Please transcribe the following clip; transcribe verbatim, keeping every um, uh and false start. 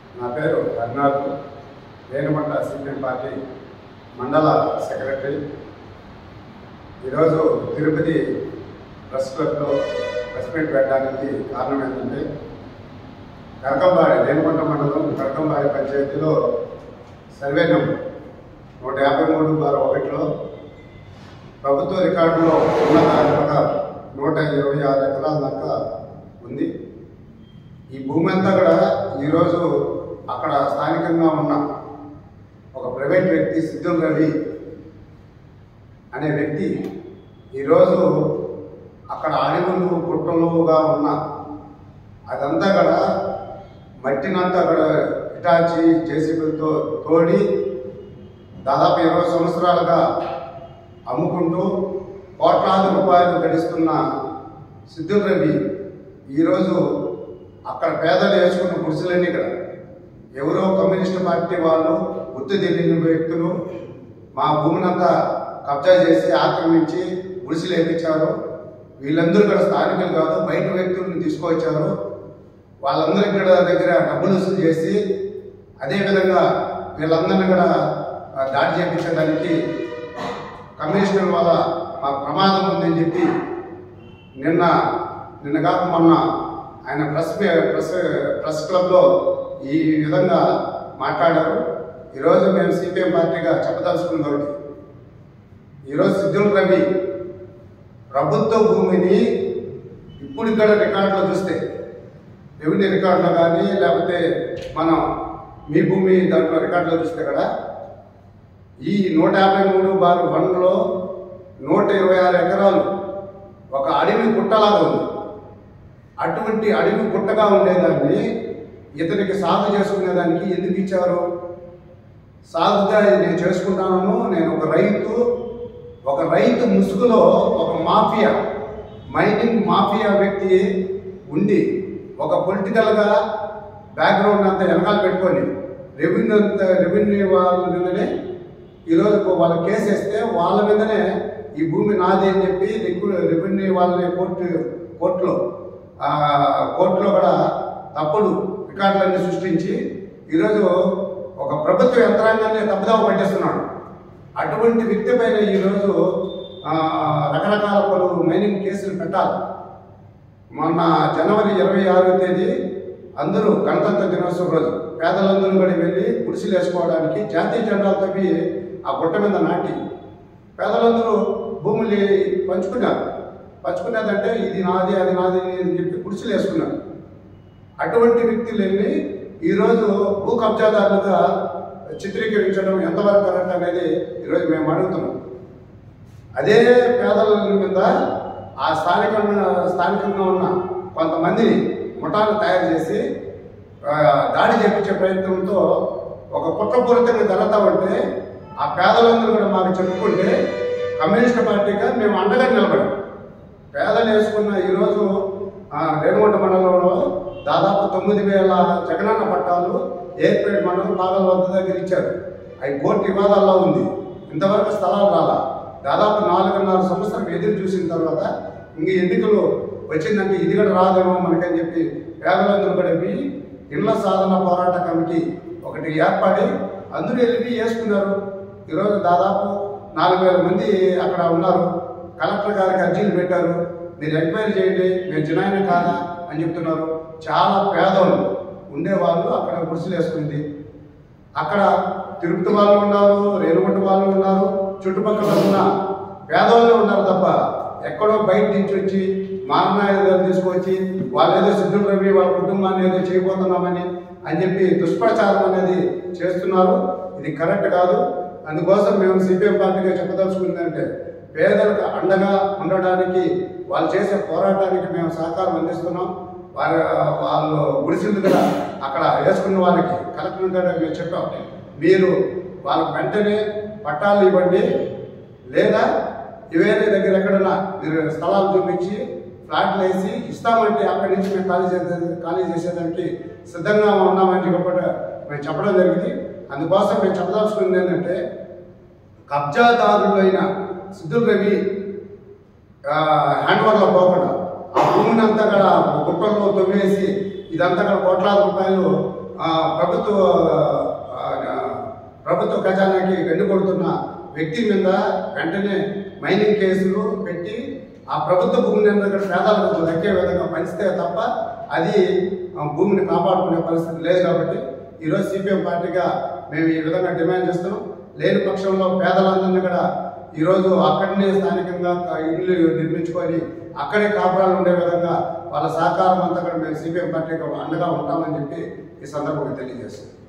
నా పేరు Raghunath, Renigunta CPM party mandal secretary. ఈరోజు తిరుపతి ప్రెస్ క్లబ్లో ప్రెస్ మీట్ పెట్టడానికి కారణం ఏంటంటే, కరకంబాడి రేణుగుంట మండలం కరకంబాడి పంచాయతీలో సర్వే నెంబర్ నూట యాభై మూడు బార్ ఒకటిలో ప్రభుత్వ రికార్డులో ఉన్న దాని ప్రకారం నూట ఇరవై ఆరు ఎకరాల దాకా ఉంది. ఈ భూమి అంతా కూడా ఈరోజు అక్కడ స్థానికంగా ఉన్న ఒక ప్రైవేట్ వ్యక్తి సిద్ధుల రవి అనే వ్యక్తి ఈరోజు అక్కడ అడవులు గుట్టలుగా ఉన్న అదంతా కూడా మట్టినంతా కూడా ఇటాచి జేసీబీలతో తోడి దాదాపు ఇరవై సంవత్సరాలుగా అమ్ముకుంటూ కోట్లాది రూపాయలు గడిస్తున్న సిద్ధుల రవి ఈరోజు అక్కడ పేదలు వేసుకున్న గుడిసెలన్నీ ఇక్కడ ఎవరో కమ్యూనిస్ట్ పార్టీ వాళ్ళు గుర్తు తెలియని వ్యక్తులు మా భూమినంతా కబ్జా చేసి ఆక్రమించి గుడిసెలు వేయించారు. వీళ్ళందరూ ఇక్కడ స్థానికులు కాదు, బయట వ్యక్తులను తీసుకొచ్చారు. వాళ్ళందరికీ కూడా దగ్గర డబ్బులు వసూలు చేసి అదేవిధంగా వీళ్ళందరినీ కూడా దాడి చేయించడానికి కమిషనర్ వల్ల మా ప్రమాదం ఉందని చెప్పి నిన్న నిన్న కాక మొన్న ఆయన ప్రెస్ ప్రెస్ ప్రెస్ క్లబ్లో ఈ విధంగా మాట్లాడారు. ఈరోజు మేము సిపిఎం పార్టీగా చెప్పదలుచుకున్న ఒకటి, ఈరోజు సిద్ధుల రవి ప్రభుత్వ భూమిని ఇప్పుడు ఇక్కడ రికార్డులో చూస్తే రెవెన్యూ రికార్డులో కానీ లేకపోతే మనం మీ భూమి దాంట్లో రికార్డులో చూస్తే కూడా ఈ నూట యాభై మూడు బారు వన్లో నూట ఇరవై ఆరు ఎకరాలు ఒక అడవి గుట్టలాగా ఉంది. అటువంటి అడవి గుట్టగా ఉండేదాన్ని ఇతనికి సాగు చేసుకునేదానికి ఎందుకు ఇచ్చారు? సాగుగా నేను చేసుకుంటాను, నేను ఒక రైతు ఒక రైతు ముసుగులో ఒక మాఫియా మైనింగ్ మాఫియా వ్యక్తి ఉండి ఒక పొలిటికల్గా బ్యాక్గ్రౌండ్ అంతా వెనకాల పెట్టుకొని రెవెన్యూ అంతా రెవెన్యూ వాళ్ళ మీదనే ఈరోజు వాళ్ళ కేసు వేస్తే వాళ్ళ మీదనే ఈ భూమి నాది అని చెప్పి రెవెన్యూ వాళ్ళని కోర్టు కోర్టులో కోర్టులో కూడా తప్పుడు రికార్డులన్నీ సృష్టించి ఈరోజు ఒక ప్రభుత్వ యంత్రాంగాన్ని తప్పుదావ పట్టేస్తున్నాడు. అటువంటి వ్యక్తి పైన ఈరోజు రకరకాల పలు మైనింగ్ కేసులు పెట్టాలి. మొన్న జనవరి ఇరవై ఆరవ తేదీ అందరూ గణతంత్ర దినోత్సవం రోజు పేదలందరూ కూడా వెళ్ళి గుడిసెలు వేసుకోవడానికి జాతీయ జెండాలు తప్పి ఆ గుట్ట మీద నాటి పేదలందరూ భూములు పంచుకున్నారు. పంచుకునేదంటే ఇది నాది అది నాది అని చెప్పి గుడిసెలు వేసుకున్నారు. అటువంటి వ్యక్తులు వెళ్ళి ఈరోజు భూ కబ్జాదారులుగా చిత్రీకరించడం ఎంతవరకు కరెక్ట్ అనేది ఈరోజు మేము అడుగుతున్నాం. అదే పేదల మీద ఆ స్థానికంగా స్థానికంగా ఉన్న కొంతమందిని ముఠాలు తయారు చేసి దాడి చేపించే ప్రయత్నంతో ఒక కుట్రపూరితంగా జరుగుతామంటే ఆ పేదలందరూ కూడా మాకు చెప్పుకుంటే కమ్యూనిస్ట్ పార్టీగా మేము అండగా నిలబడాం. పేదలు వేసుకున్న ఈరోజు రేణుగుంట మండలంలో దాదాపు తొమ్మిది వేల జగనన్న పట్టాలు ఏర్పేట మండలం బాగల వద్ద దగ్గర ఇచ్చారు. అవి కోర్టు వివాదాల్లో ఉంది. ఇంతవరకు స్థలాలు రాలా. దాదాపు నాలుగున్నర సంవత్సరం ఎదురు చూసిన తర్వాత ఇంక ఎన్నికలు వచ్చిందంటే ఇది కూడా రాదేమో మనకని చెప్పి పేదలందరూ కూడా పోయి ఇళ్ల సాధన పోరాట కమిటీ ఒకటి ఏర్పడి అందరూ వెళ్ళి వేసుకున్నారు. ఈరోజు దాదాపు నాలుగు వేల మంది అక్కడ ఉన్నారు. కలెక్టర్ గారికి అర్జీలు పెట్టారు, మీరు ఎంక్వైరీ చేయండి, మేము జినాయిన కాదా అని చెప్తున్నారు. చాలా పేదలు ఉండేవాళ్ళు అక్కడ గుడిసెలు వేసుకుంది. అక్కడ తిరుపతి వాళ్ళు ఉన్నారు, రేణుగుంట వాళ్ళు ఉన్నారు, చుట్టుపక్కల ఉన్న పేదవాళ్ళు ఉన్నారు తప్ప ఎక్కడో బయట నుంచి వచ్చి మారణాయుధాలు తీసుకొచ్చి వాళ్ళు ఏదో సిద్ధుల రవి వాళ్ళ కుటుంబాన్ని ఏదో చేయబోతున్నామని అని చెప్పి దుష్ప్రచారం అనేది చేస్తున్నారు. ఇది కరెక్ట్ కాదు. అందుకోసం మేము సిపిఎం పార్టీగా చెప్పదలుచుకుందంటే పేదలకు అండగా ఉండడానికి వాళ్ళు చేసే పోరాటానికి మేము సహకారం అందిస్తున్నాం. వారి వాళ్ళు గుడిసెలు కూడా అక్కడ వేసుకున్న వాళ్ళకి కలెక్టర్ గారు మేము చెప్పాం, మీరు వాళ్ళకి వెంటనే పట్టాలు ఇవ్వండి, లేదా ఇవేరే దగ్గర ఎక్కడన్నా మీరు స్థలాలు చూపించి ఫ్లాట్లు వేసి ఇస్తామంటే అక్కడి నుంచి మేము ఖాళీ చేసే ఖాళీ చేసేదానికి సిద్ధంగా ఉన్నామని చెప్పి మేము చెప్పడం జరిగింది. అందుకోసం మేము చెప్పదలుచుకుంది ఏంటంటే, కబ్జాదారులైన సిద్ధుల రవి హ్యాండ్ ఓవర్లో పోకుండా ఆ భూమిని అంతా కూడా గుట్టల్లో తొవ్వేసి ఇదంతా కూడా కోట్లాది రూపాయలు ప్రభుత్వ ప్రభుత్వ ఖజానాకి గండి కొడుతున్న వ్యక్తి మీద వెంటనే మైనింగ్ కేసులు పెట్టి ఆ ప్రభుత్వ భూమిని కూడా పేదలకు దక్కే విధంగా పంచితే తప్ప అది భూమిని కాపాడుకునే పరిస్థితి లేదు. కాబట్టి ఈరోజు సిపిఎం పార్టీగా మేము ఈ విధంగా డిమాండ్ చేస్తున్నాం. లేని పక్షంలో పేదలందరినీ కూడా ఈరోజు అక్కడనే స్థానికంగా ఇల్లు నిర్మించుకొని అక్కడే కాపురాలు ఉండే విధంగా వాళ్ళ సహకారం అంతా కూడా మేము సిపిఎం పార్టీగా అండగా ఉంటామని చెప్పి ఈ సందర్భంగా తెలియజేస్తున్నాం.